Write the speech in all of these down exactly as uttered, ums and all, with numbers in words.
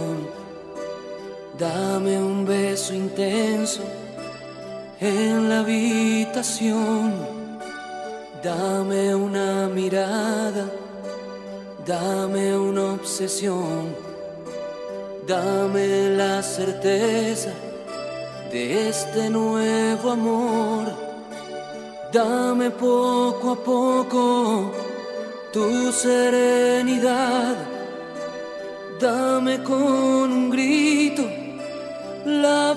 corazón. Dame un beso intenso en la habitación. Dame una mirada, dame una obsesión. Dame la certeza de este nuevo amor. Dame poco a poco tu serenidad. Dame con un grito la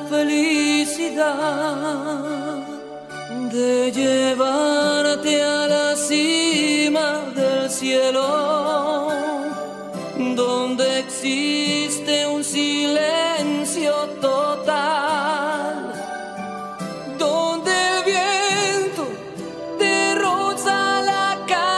felicidad de llevarte a la cima del cielo, donde existe un silencio total, donde el viento te roza la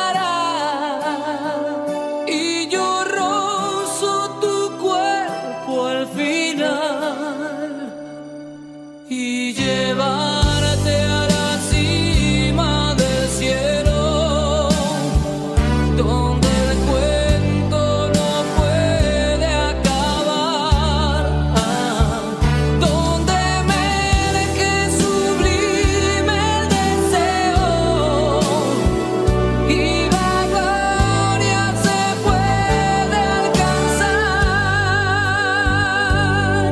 cara y yo rozo tu cuerpo al final, y llevarte a la cima del cielo, donde el cuento no puede acabar, donde emerge sublime el deseo y la gloria se puede alcanzar.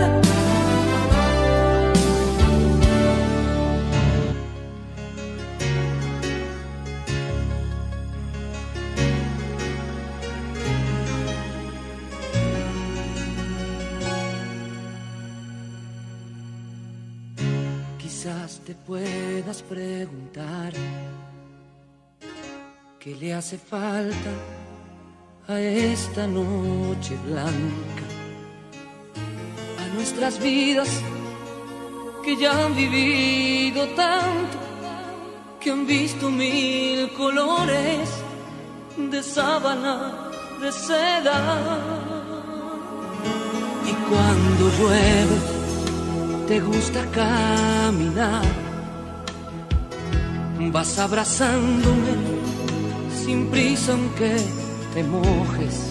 Quizás te puedas preguntar qué le hace falta a esta noche blanca, a nuestras vidas que ya han vivido tanto, que han visto mil colores de sábana, de seda. Y cuando llueve te gusta caminar, vas abrazándome sin prisa aunque te mojes.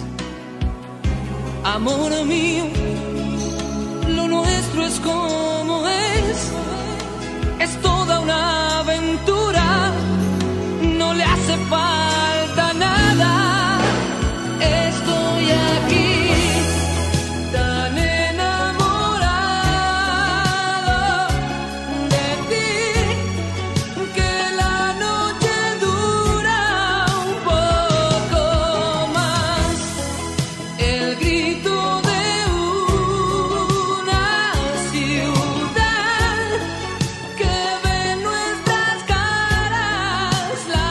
Amor mío, lo nuestro es como es, es toda una aventura, no le hace falta nada. Estoy aquí tan enamorado de ti que la noche dura un poco más. El grito de una ciudad que ve en nuestras caras la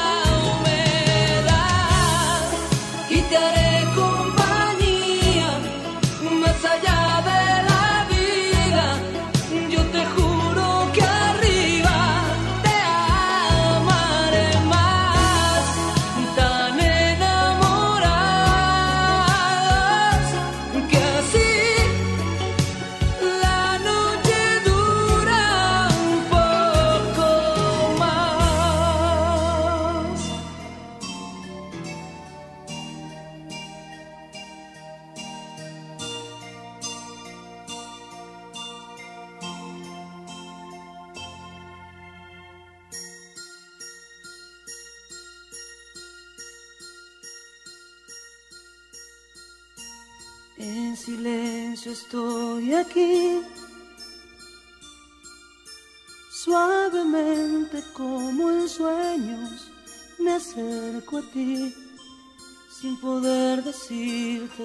humedad, y te haré compañía más allá de la vida. Yo te juro que arriba te amaré más, tan enamorados que así la noche dura un poco más. En silencio estoy aquí, suavemente como en sueños me acerco a ti, sin poder decirte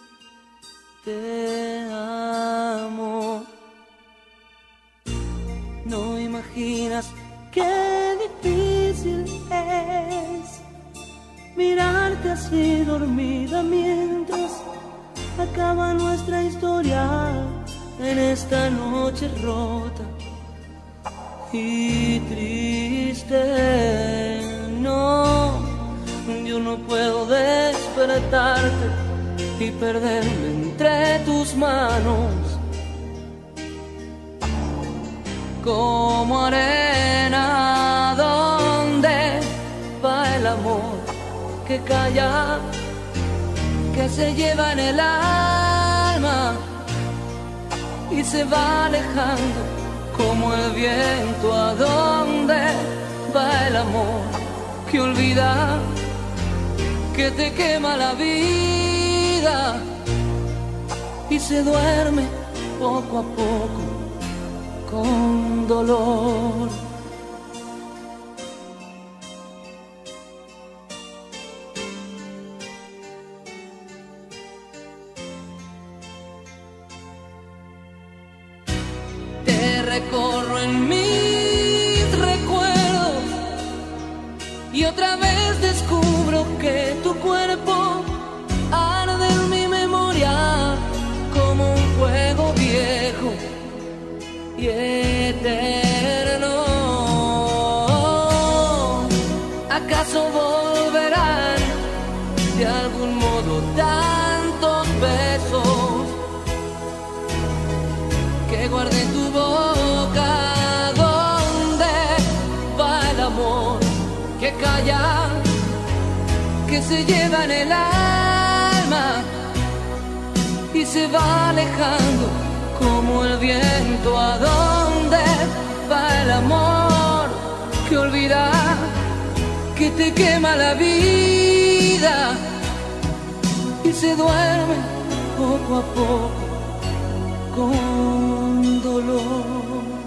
te amo. No imaginas qué difícil es mirarte así dormida mientras acaba nuestra historia en esta noche rota y triste. No, yo no puedo despertarte y perderme entre tus manos como arena. ¿Dónde va el amor que calla, que se lleva en el alma y se va alejando como el viento. ¿A dónde va el amor que olvida, que te quema la vida y se duerme poco a poco con dolor? Te recorro en mis recuerdos y otra vez descubro que tu cuerpo arde en mi memoria como un fuego viejo y eterno. ¿Acaso volverán de algún modo tantos besos que guardé en tu boca? ¿Dónde va el amor que calla, que se lleva en el alma y se va alejando como el viento? ¿A dónde va el amor que olvida, que te quema la vida y se duerme poco a poco con dolor?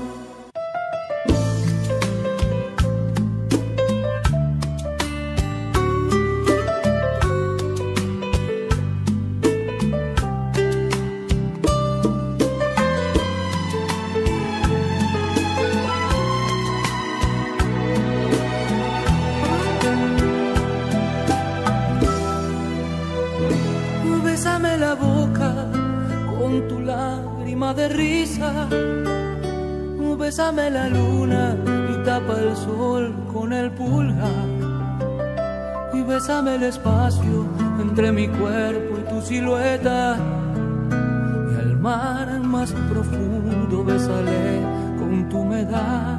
Bésame la boca con tu lágrima de risa, bésame la luna y tapa el sol con el pulgar, y bésame el espacio entre mi cuerpo y tu silueta, y al mar más profundo bésale con tu humedad.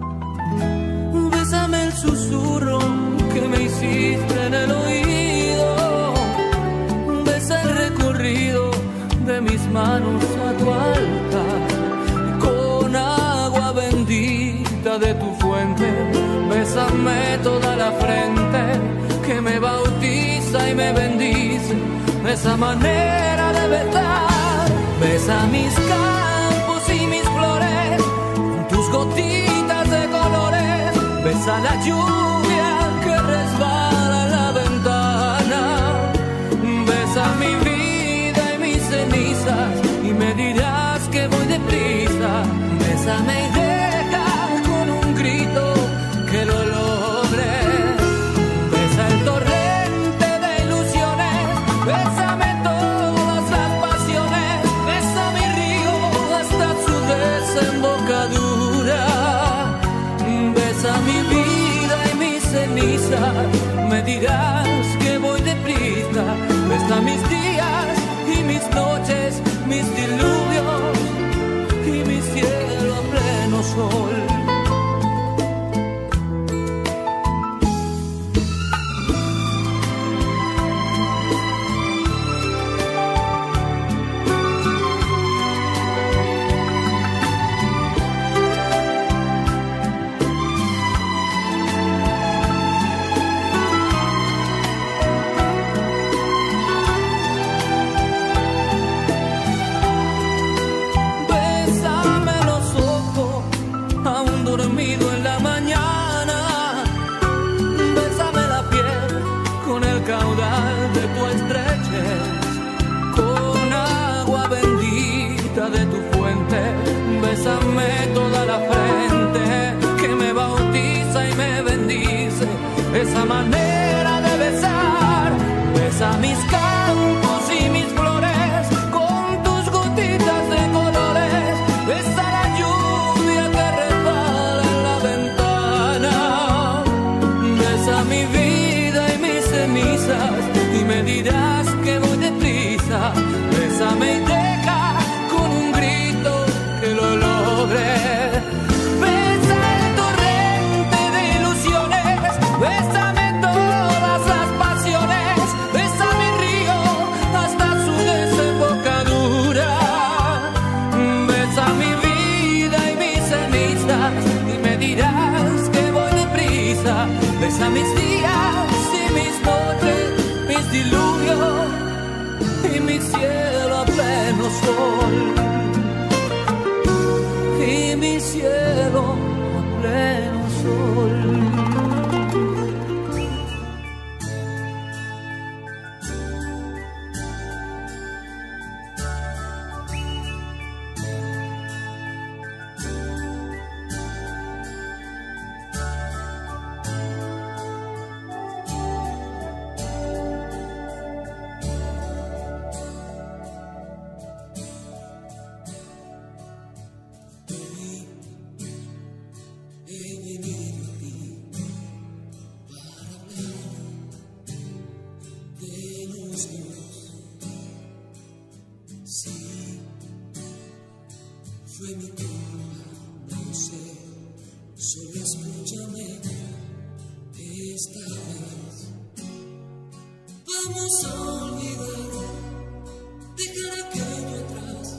Bésame el susurro que me hiciste en el oído, besa el recorrido de mis manos a tu altar, con agua bendita de tu fuente, bésame toda la frente que me bautiza y me bendice, de esa manera de besar. Besa mis campos y mis flores con tus gotitas de colores, besa la lluvia que resbala en la ventana, besa mi vida y mis cenizas y me dirás que voy deprisa. Bésame y deja con un grito que lo logre. Besa el torrente de ilusiones, bésame todas las pasiones, besa mi río hasta su desembocadura, besa mi vida y mis cenizas, me dirás que voy deprisa. Besa mis días y mis noches, mis diluvios y mi cielo a pleno sol. Dormido en la mañana, bésame la piel con el caudal de tu estrechez, con agua bendita de tu fuente, bésame toda la frente que me bautiza y me bendice, esa manera de besar. Besa mis campos y mis flores con tus gotitas de colores, besa la lluvia que mi vida y mis cenizas y me dirás que voy deprisa. Bésame y deja con un grito que lo logre. Besa el torrente de ilusiones, bésame todas las pasiones, besa mi río sol y mi cielo a pleno sol. Fue mi culpa, no sé, solo escúchame esta vez. Vamos a olvidar, dejar aquello atrás.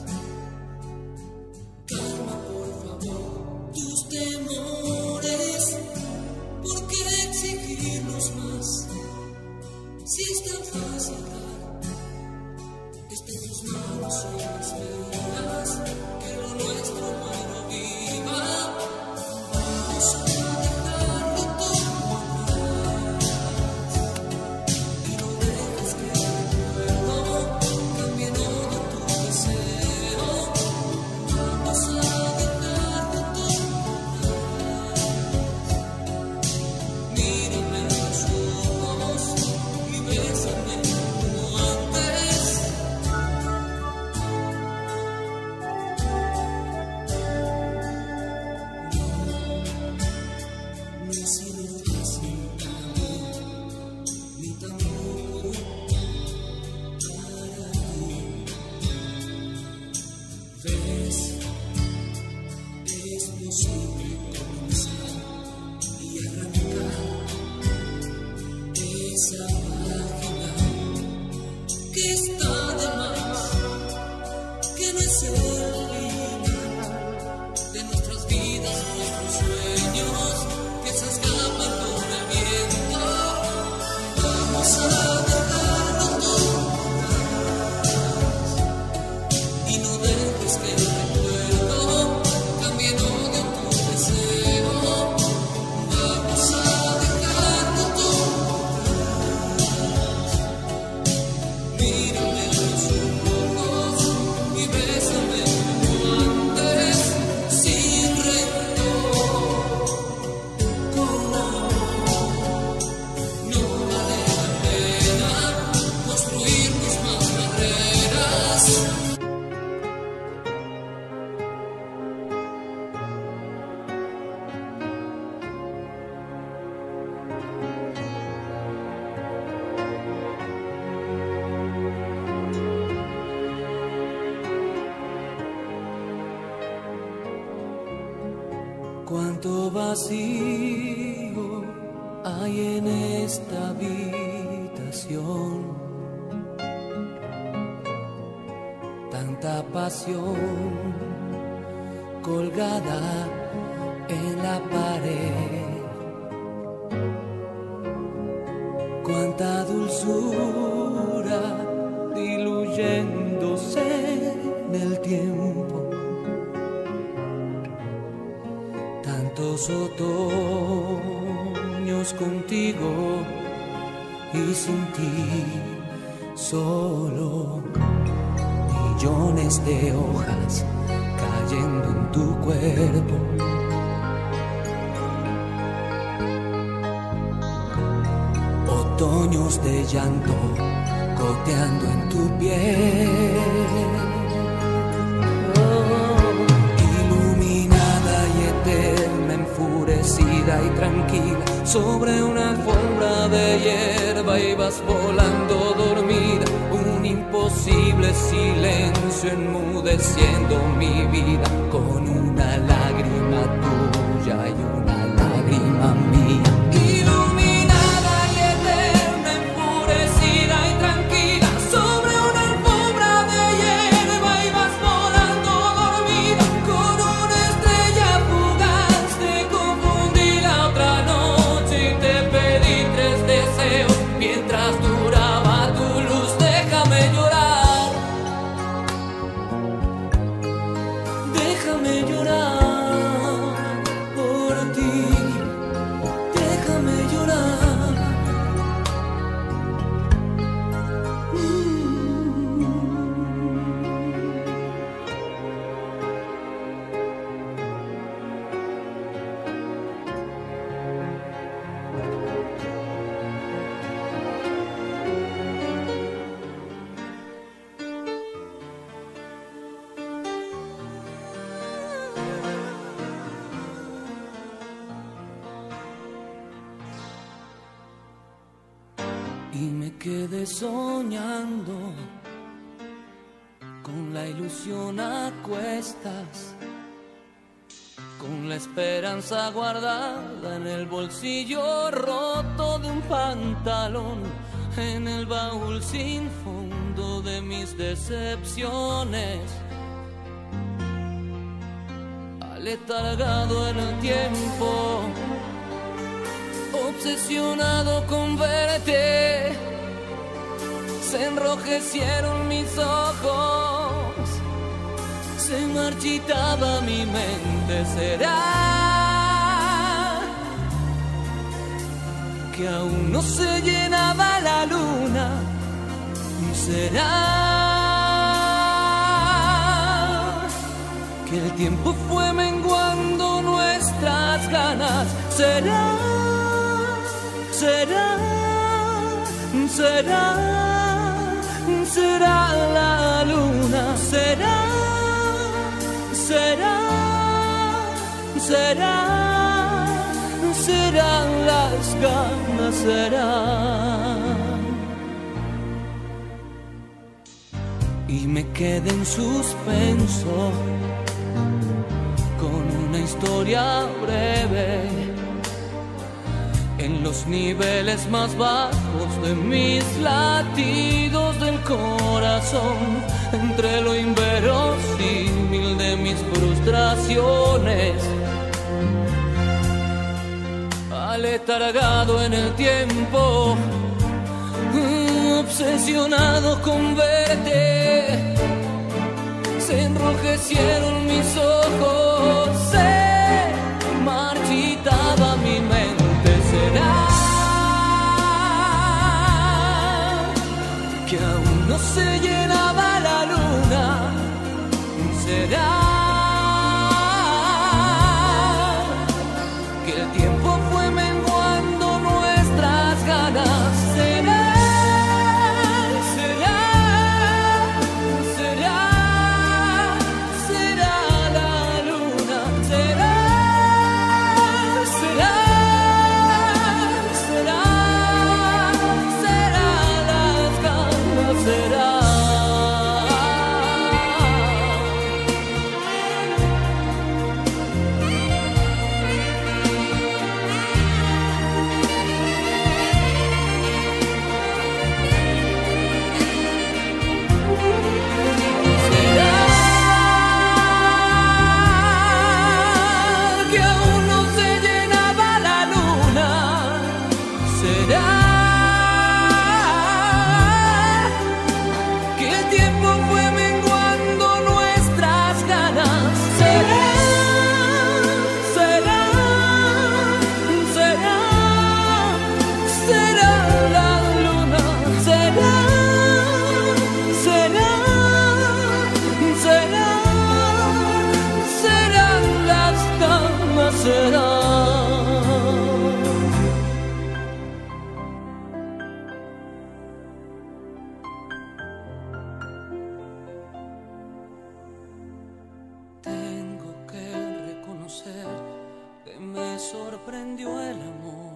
Calma, por favor, tus temores. ¿Por qué exigirnos más? Si es tan fácil dar, está en tus manos, son las mías. Que lo nuestro muera viva. Vamos a dejarlo todo atrás y no dejes que el recuerdo cambie todo tu deseo. Vamos a dejarlo todo atrás. Mírame a los ojos y bésame como antes. No ha sido fácil para mí, ni tampoco para ti. Ves, es posible comenzar y arrancar esa página que está de más, que no es el final de nuestras vidas, nuestros sueños que se escapan por el viento. Vamos a dejarlo todo atrás y no dejes que el recuerdo cambie en odio tu deseo. Vamos a dejarlo todo atrás. Mírame a los ojos y bésame como antes, sin rencor. Con amor, no vale la pena construirnos más barreras. Cuánto vacío hay en esta habitación, tanta pasión colgada en la pared, cuánta dulzura diluyéndose en el tiempo. Tantos otoños contigo y sin ti solo, millones de hojas cayendo en tu cuerpo. Otoños de llanto goteando en tu piel. Enfurecida y tranquila sobre una alfombra de hierba, ibas volando dormida, un imposible silencio enmudeciendo mi vida, con una lágrima tuya y una lágrima mía. Iluminada y eterna, enfurecida y tranquila sobre una alfombra de hierba, ibas volando dormida, con una estrella fugaz. Te confundí la otra noche y te pedí tres deseos. Mientras duraba tu luz, déjame llorar. me quedé soñando con la ilusión a cuestas, con la esperanza guardada en el bolsillo roto de un pantalón, en el baúl sin fondo de mis decepciones, aletargado en el tiempo, obsesionado con verte. Se enrojecieron mis ojos, se marchitaba mi mente. ¿Será que aún no se llenaba la luna? ¿Será que el tiempo fue menguando nuestras ganas? ¿Será? ¿Será? ¿Será? ¿Será la luna? ¿Será? ¿Será? ¿Será? ¿Serán las ganas? ¿Será? Y me quedé en suspenso con una historia breve en los niveles más bajos de mis latidos del corazón, entre lo inverosímil de mis frustraciones, aletargado en el tiempo, obsesionado con verte. Se enrojecieron mis ojos, se marchitaba mi mente. ¿Será que aún no se llenaba la luna? ¿Será que el tiempo fue menguando nuestras ganas? ¿Será? ¿Será? ¿Será? ¿Será la luna? ¿Será? ¿Será? Sorprendió el amor,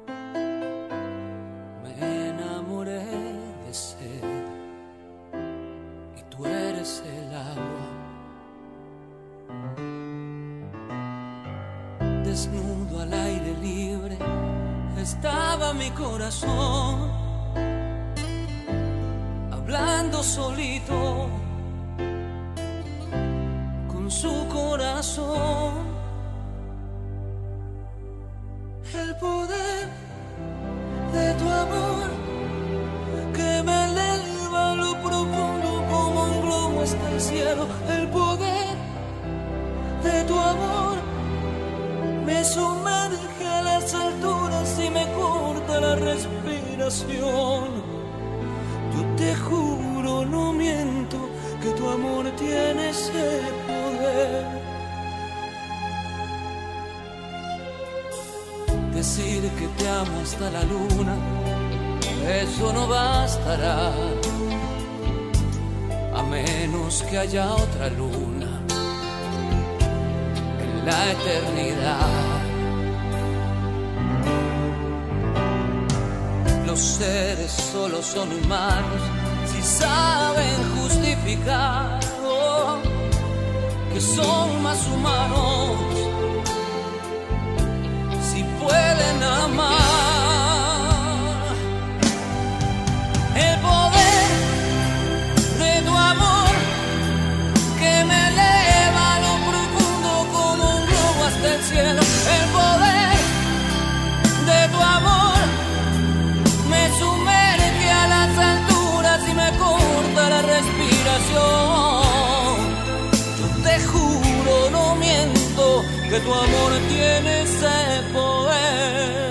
me enamoré de sed y tú eres el agua. Desnudo al aire libre estaba mi corazón, hablando solito con su corazón. El poder de tu amor que me eleva a lo profundo como un globo hasta el cielo. El poder de tu amor me sumerge a las alturas y me corta la respiración. Yo te juro, no miento, que tu amor tiene ese poder. Decir que te amo hasta la luna, eso no bastará, a menos que haya otra luna en la eternidad. los seres solo son humanos si saben justificar oh, que son más humanos si pueden amar. El poder de tu amor que me eleva a lo profundo como un globo hasta el cielo. El poder de tu amor me sumerge a las alturas y me corta la respiración. Yo te juro, no miento, que tu amor tiene ese poder.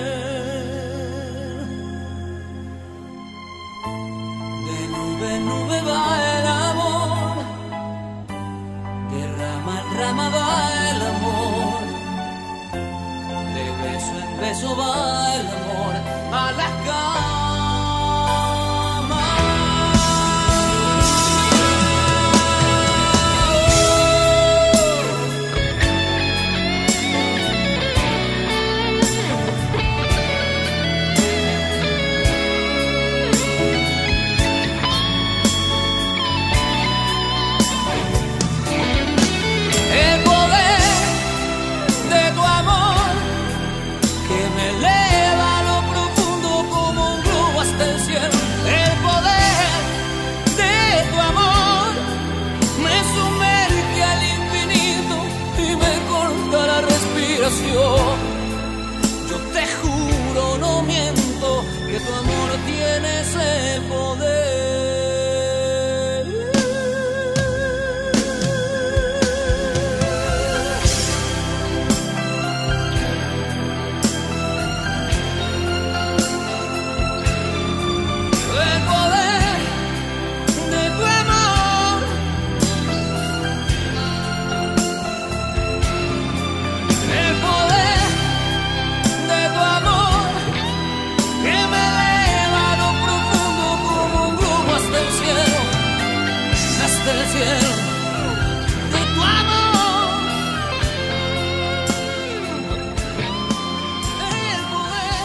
De nube en nube va el amor, de rama en rama va el amor, de beso en beso va el amor a la cama. Yo te juro, no miento, que tu amor tiene ese poder. El poder de tu amor, el poder de tu amor que me eleva a lo profundo como un globo hasta el cielo, hasta el cielo de tu amor. El poder.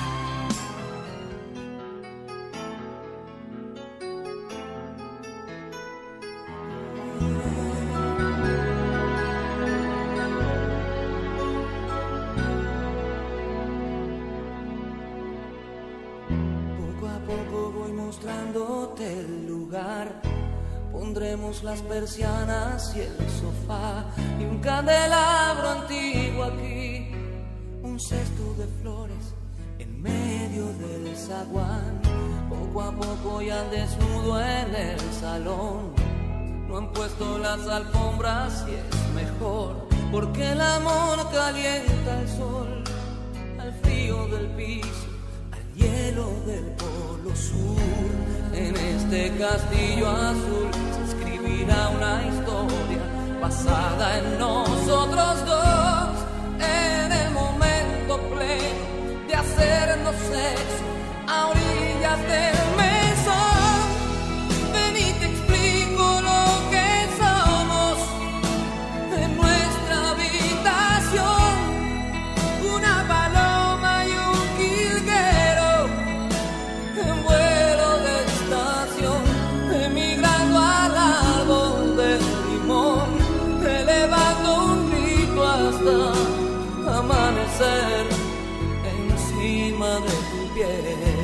Poco a poco voy mostrándote el lugar. Pondremos las persianas y el sofá y un candelabro antiguo aquí, un cesto de flores en medio del zaguán. Poco a poco y al desnudo en el salón. No han puesto las alfombras y es mejor, porque el amor calienta el sol, al frío del piso, al hielo del polo sur. En este castillo azul se escribirá una historia basada en nosotros dos, en el momento pleno de hacernos sexo a orillas del mesón. Ven y te explico lo que somos en nuestra habitación. Una paloma y un jilguero en vuelo de estación, emigrando al árbol del limón, elevando un grito hasta amanecer encima de tu piel.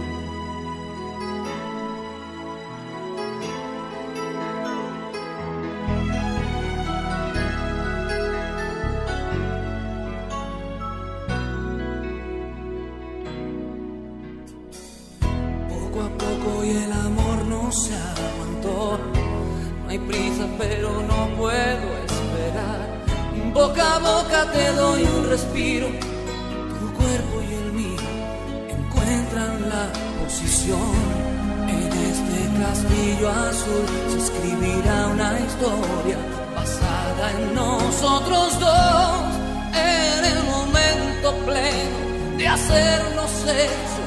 Poco a poco y el amor no se aguantó. No hay prisa pero no puedo esperar. Boca a boca te doy un respiro. Tu cuerpo y el mío encuentran la posición. En este castillo azul se escribirá una historia basada en nosotros dos, en el momento pleno de hacernos sexo